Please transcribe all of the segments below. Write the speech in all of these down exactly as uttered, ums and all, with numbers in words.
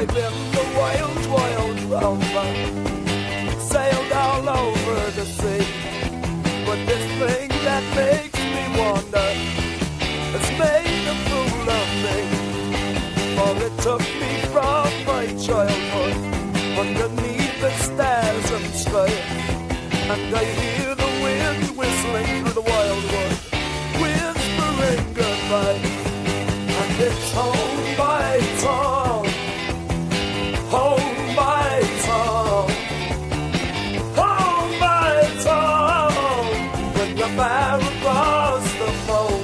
I've been the wild, wild rover, sailed all over the sea. But this thing that makes me wonder has made a fool of me. For it took me from my childhood underneath the stars and sky, and I hear the wind whistling through the wildwood, whispering goodbye. And it's home by town, home by town, home by town, when you're far across the phone.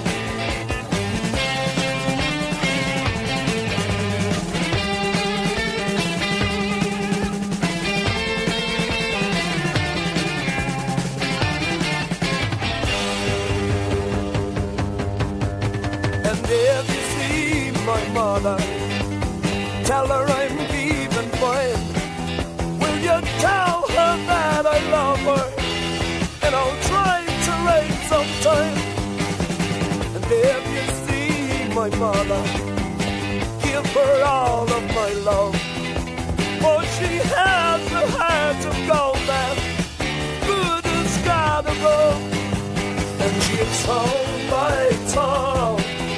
If you see my mother, tell her I'm keeping fine. Will you tell her that I love her, and I'll try to write sometime. And if you see my mother, give her all of my love, for she has the heart of gold that good as God above. And she's home by town,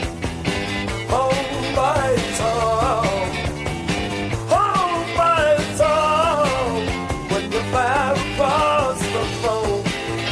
home by town, home by town, when you're far across the phone.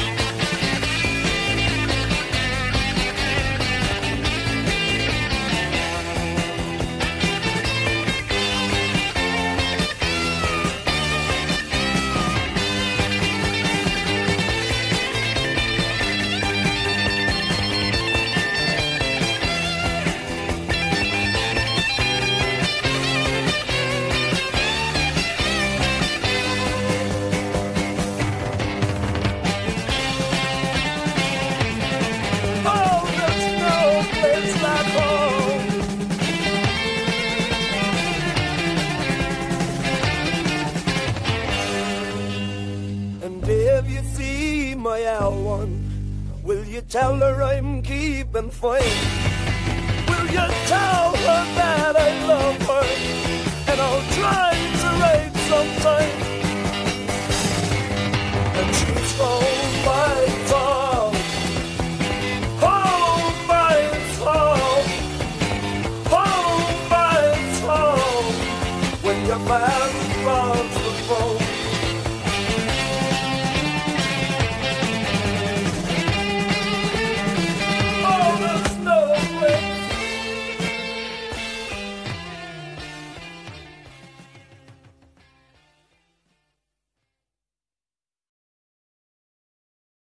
My L one, will you tell her I'm keeping fine? Will you tell her that I love her, and I'll try to write sometime. And she's home by town, home by town, home by town, when you're back from